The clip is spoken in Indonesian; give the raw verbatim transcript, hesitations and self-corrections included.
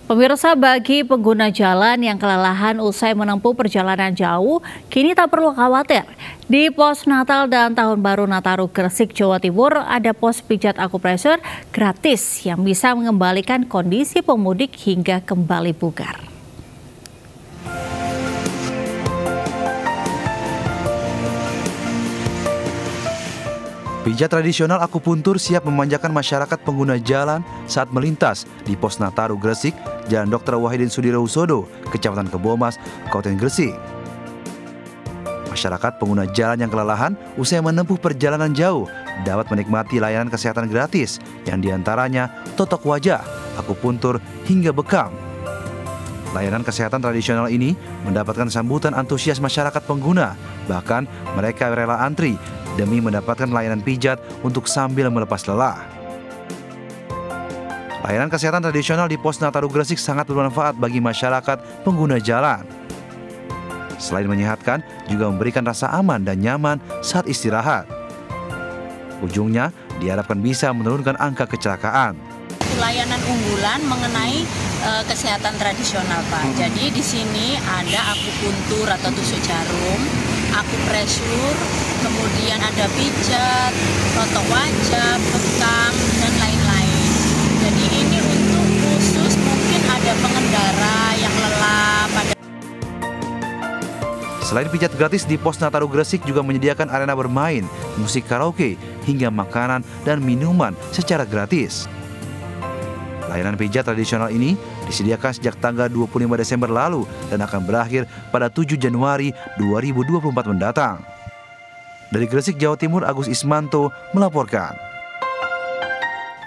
Pemirsa, bagi pengguna jalan yang kelelahan usai menempuh perjalanan jauh, kini tak perlu khawatir. Di pos Natal dan Tahun Baru Nataru Gresik, Jawa Timur, ada pos pijat akupresur gratis yang bisa mengembalikan kondisi pemudik hingga kembali bugar. Pijat tradisional akupuntur siap memanjakan masyarakat pengguna jalan saat melintas di pos Nataru Gresik, Jalan Dokter Wahidin Sudirohusodo, Kecamatan Kebomas, Kabupaten Gresik. Masyarakat pengguna jalan yang kelelahan usai menempuh perjalanan jauh dapat menikmati layanan kesehatan gratis yang diantaranya totok wajah, akupuntur, hingga bekam. Layanan kesehatan tradisional ini mendapatkan sambutan antusias masyarakat pengguna, bahkan mereka rela antri demi mendapatkan layanan pijat untuk sambil melepas lelah. Layanan kesehatan tradisional di pos Nataru Gresik sangat bermanfaat bagi masyarakat pengguna jalan. Selain menyehatkan, juga memberikan rasa aman dan nyaman saat istirahat. Ujungnya, diharapkan bisa menurunkan angka kecelakaan. Layanan unggulan mengenai e, kesehatan tradisional, Pak. Hmm. Jadi di sini ada akupuntur atau tusuk jarum, akupresur, kemudian ada pijat, totok wajah, bekam, dan lain-lain. Jadi ini untuk khusus mungkin ada pengendara yang lelah pada. Selain pijat gratis, di pos Nataru Gresik juga menyediakan arena bermain, musik karaoke, hingga makanan dan minuman secara gratis. Layanan pijat tradisional ini disediakan sejak tanggal dua puluh lima Desember lalu dan akan berakhir pada tujuh Januari dua ribu dua puluh empat mendatang. Dari Gresik, Jawa Timur, Agus Ismanto melaporkan.